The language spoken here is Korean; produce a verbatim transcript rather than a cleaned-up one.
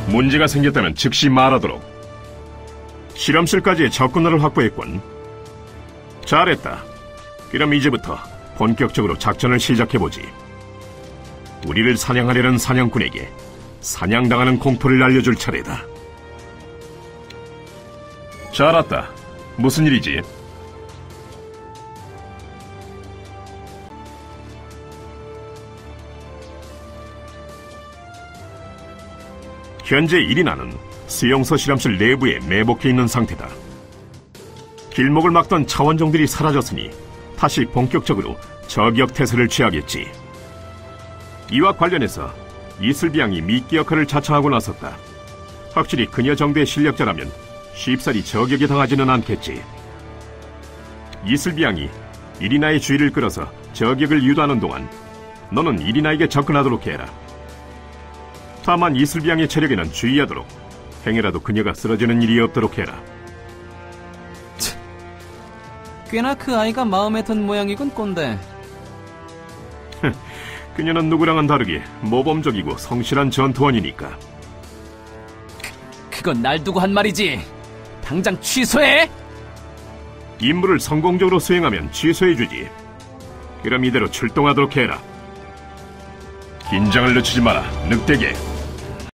문제가 생겼다면 즉시 말하도록. 실험실까지의 접근로를 확보했군. 잘했다. 그럼 이제부터 본격적으로 작전을 시작해보지. 우리를 사냥하려는 사냥꾼에게 사냥당하는 공포를 알려줄 차례다. 잘 왔다. 무슨 일이지? 현재 이리나는 수용소 실험실 내부에 매복해 있는 상태다. 길목을 막던 차원종들이 사라졌으니 다시 본격적으로 저격 태세를 취하겠지. 이와 관련해서 이슬비양이 미끼 역할을 자처하고 나섰다. 확실히 그녀 정도의 실력자라면 쉽사리 저격에 당하지는 않겠지. 이슬비양이 이리나의 주의를 끌어서 저격을 유도하는 동안 너는 이리나에게 접근하도록 해라. 다만 이슬비양의 체력에는 주의하도록. 행여라도 그녀가 쓰러지는 일이 없도록 해라. 치, 꽤나 그 아이가 마음에 든 모양이군, 꼰대. 그녀는 누구랑은 다르게 모범적이고 성실한 전투원이니까. 그, 그건 날 두고 한 말이지. 당장 취소해! 임무를 성공적으로 수행하면 취소해주지. 그럼 이대로 출동하도록 해라. 긴장을 늦추지 마라, 늑대게.